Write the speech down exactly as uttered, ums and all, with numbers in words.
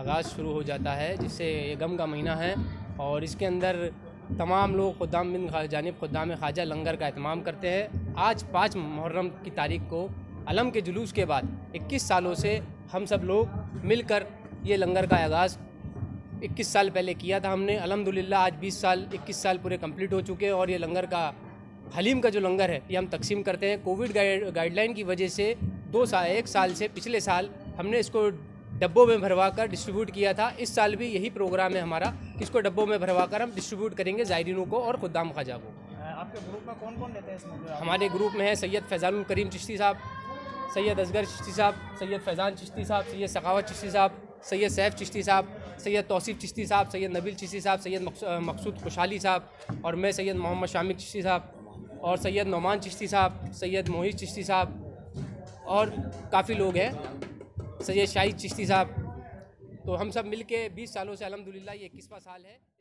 आगाज़ शुरू हो जाता है, जिससे ये गम का महीना है और इसके अंदर तमाम लोग खुद्दाम बिन जानिब खुद्दाम ख्वाजा लंगर का एहतमाम करते हैं। आज पाँच मुहर्रम की तारीख को अलम के जुलूस के बाद इक्कीस सालों से हम सब लोग मिलकर ये लंगर का आगाज़ इक्कीस साल पहले किया था हमने। अल्हम्दुलिल्लाह आज बीस साल इक्कीस साल पूरे कंप्लीट हो चुके हैं और ये लंगर का हलीम का जो लंगर है ये हम तकसीम करते हैं। कोविड गाइड गाइडलाइन की वजह से दो साल एक साल से पिछले साल हमने इसको डब्बों में भरवा कर डिस्ट्रीब्यूट किया था। इस साल भी यही प्रोग्राम है हमारा कि इसको डब्बों में भरवा कर हम डिस्ट्रीब्यूट करेंगे ज़ायरीनों को और खुद्दाम ख्वाजा को। आपके ग्रुप में कौन कौन रहते हैं इसमें? हमारे ग्रुप में है सैयद फैज़ानुल करीम चिश्ती साहब, सैयद असगर चिश्ती साहब, सैयद फैज़ान चिश्ती साहब, सैयद सखावत चिश्ती साहब, सैयद सैफ चिश्ती साहब, सैयद तौसीफ़ चिश्ती साहब, सैयद नबील चिश्ती साहब, सैयद मकसूद खुशहाली साहब और मैं सैयद मोहम्मद शामिक चिश्ती साहब और सैयद नौमान चिश्ती साहब, सैयद मोहित चिश्ती साहब और काफ़ी लोग हैं, सैयद शाहिद चिश्ती साहब। तो हम सब मिल के बीस सालों से अल्हम्दुलिल्लाह ये इक्कीसवां साल है।